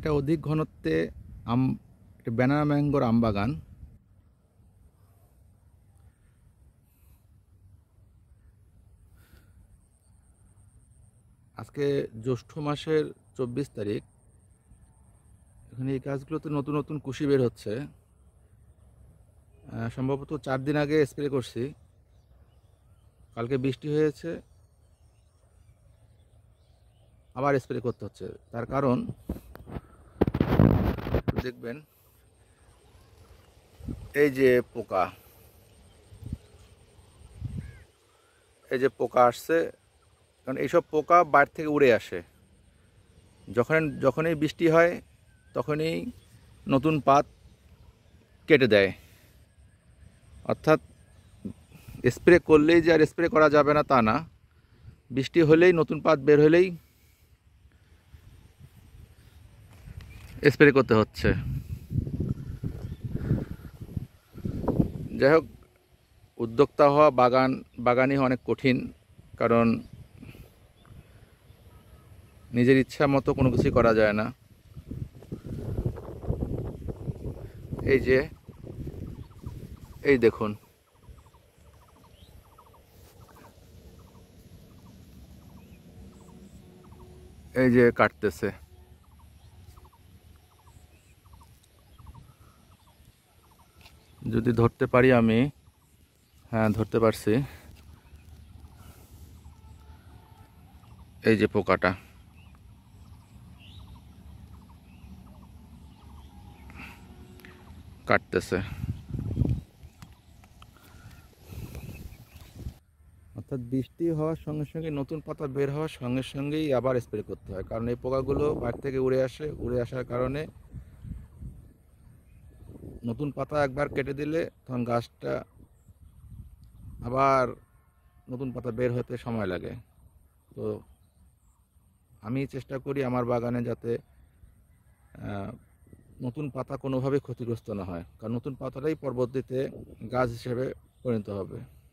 এটা অধিক ঘনত্বে এটা ব্যানানা ম্যাঙ্গোর আম বাগান। আজকে জ্যৈষ্ঠ মাসের 24 তারিখ। এখানে এই গাছগুলোতে নতুন নতুন কুশি বের হচ্ছে। সম্ভবত 4 দিন আগে স্প্রে করছি, কালকে বৃষ্টি হয়েছে, আবার স্প্রে করতে হচ্ছে। তার কারণ দেখবেন এই যে পোকা, আসছে। কারণ এইসব পোকা বাইরে থেকে উড়ে আসে। যখনই বৃষ্টি হয় তখনই নতুন পাত কেটে দেয়। অর্থাৎ স্প্রে করলেই যে আর স্প্রে করা যাবে না তা না, বৃষ্টি হলেই নতুন পাত বের হলেই স্প্রে করতে হচ্ছে। যাই হোক, উদ্যোক্তা হওয়া, বাগানি অনেক কঠিন। কারণ নিজের ইচ্ছা মতো কোনো কিছুই করা যায় না। এই দেখুন, এই যে কাটতেছে। যদি ধরতে পারি আমি, হ্যাঁ ধরতে পারছি। এই যে পোকাটা কাটতেছে। অর্থাৎ বৃষ্টি হওয়ার সঙ্গে সঙ্গে, নতুন পাতা বের হওয়ার সঙ্গে সঙ্গেই আবার স্প্রে করতে হয়। কারণ এই পোকাগুলো বাইরে থেকে উড়ে আসার কারণে নতুন পাতা একবার কেটে দিলে তখন গাছটা আবার নতুন পাতা বের হতে সময় লাগে। তো আমি চেষ্টা করি আমার বাগানে যাতে নতুন পাতা কোনোভাবে ক্ষতিগ্রস্ত না হয়, কারণ নতুন পাতাটাই পরবর্তীতে গাছ হিসেবে পরিণত হবে।